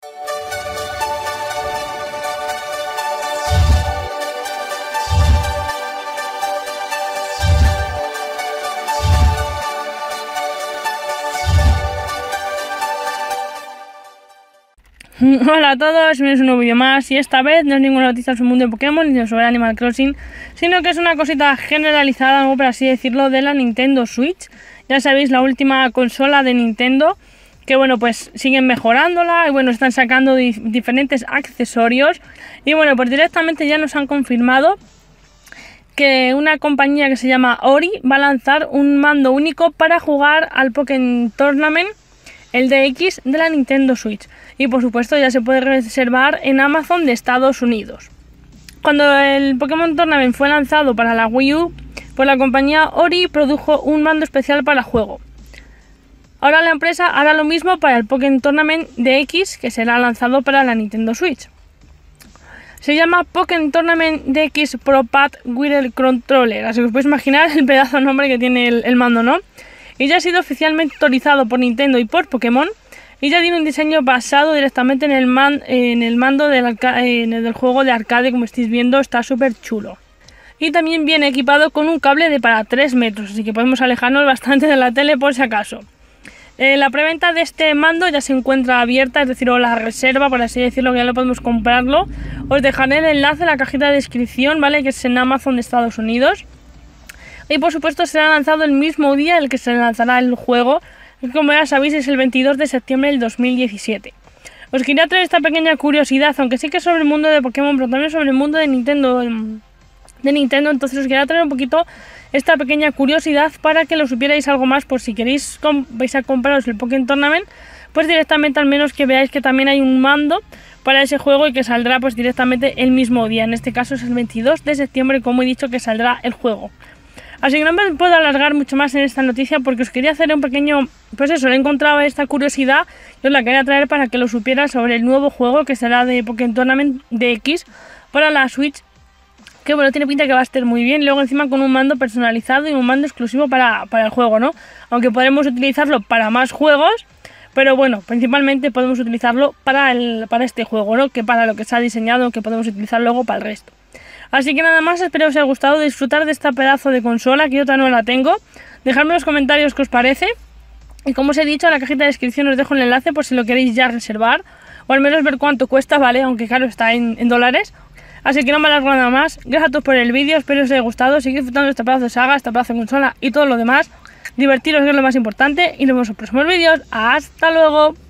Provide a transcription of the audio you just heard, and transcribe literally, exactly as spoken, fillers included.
Hola a todos, bienvenidos a un nuevo vídeo más y esta vez no es ninguna noticia sobre el mundo de Pokémon ni sobre Animal Crossing, sino que es una cosita generalizada, algo por así decirlo, de la Nintendo Switch. Ya sabéis, la última consola de Nintendo, que bueno, pues siguen mejorándola y bueno, están sacando di diferentes accesorios y bueno, pues directamente ya nos han confirmado que una compañía que se llama Ori va a lanzar un mando único para jugar al Pokémon Tournament, el D X de la Nintendo Switch. Y por supuesto ya se puede reservar en Amazon de Estados Unidos. Cuando el Pokémon Tournament fue lanzado para la Wii U, pues la compañía Ori produjo un mando especial para el juego. Ahora la empresa hará lo mismo para el Pokémon Tournament D X, que será lanzado para la Nintendo Switch. Se llama Pokémon Tournament D X Pro Pad Wireless Controller, así que os podéis imaginar el pedazo de nombre que tiene el, el mando, ¿no? Y ya ha sido oficialmente autorizado por Nintendo y por Pokémon. Y ya tiene un diseño basado directamente en el, man, en el mando del, en el del juego de arcade, como estáis viendo, está súper chulo. Y también viene equipado con un cable de para tres metros, así que podemos alejarnos bastante de la tele por si acaso. Eh, la preventa de este mando ya se encuentra abierta, es decir, o la reserva, por así decirlo, que ya lo podemos comprarlo. Os dejaré el enlace en la cajita de descripción, ¿vale? Que es en Amazon de Estados Unidos. Y por supuesto será lanzado el mismo día en el que se lanzará el juego, que como ya sabéis es el veintidós de septiembre del dos mil diecisiete. Os quería traer esta pequeña curiosidad, aunque sí que es sobre el mundo de Pokémon, pero también sobre el mundo de Nintendo, de Nintendo, entonces os quería traer un poquito esta pequeña curiosidad para que lo supierais algo más, por si queréis vais a compraros el Pokémon Tournament, pues directamente al menos que veáis que también hay un mando para ese juego y que saldrá pues directamente el mismo día. En este caso es el veintidós de septiembre, como he dicho, que saldrá el juego. Así que no me puedo alargar mucho más en esta noticia porque os quería hacer un pequeño, pues eso, he encontrado esta curiosidad y os la quería traer para que lo supieras sobre el nuevo juego que será de Pokémon Tournament D X para la Switch, que bueno, tiene pinta que va a estar muy bien, luego encima con un mando personalizado y un mando exclusivo para, para el juego, ¿no? Aunque podremos utilizarlo para más juegos, pero bueno, principalmente podemos utilizarlo para, el, para este juego, ¿no? Que para lo que se ha diseñado, que podemos utilizar luego para el resto. Así que nada más, espero que os haya gustado disfrutar de esta pedazo de consola, que yo todavía no la tengo. Dejadme en los comentarios qué os parece. Y como os he dicho, en la cajita de descripción os dejo el enlace por si lo queréis ya reservar. O al menos ver cuánto cuesta, ¿vale? Aunque claro, está en, en dólares. Así que no me alargo nada más. Gracias a todos por el vídeo, espero que os haya gustado. Seguid disfrutando de esta pedazo de saga, esta pedazo de consola y todo lo demás. Divertiros, que es lo más importante. Y nos vemos en los próximos vídeos. ¡Hasta luego!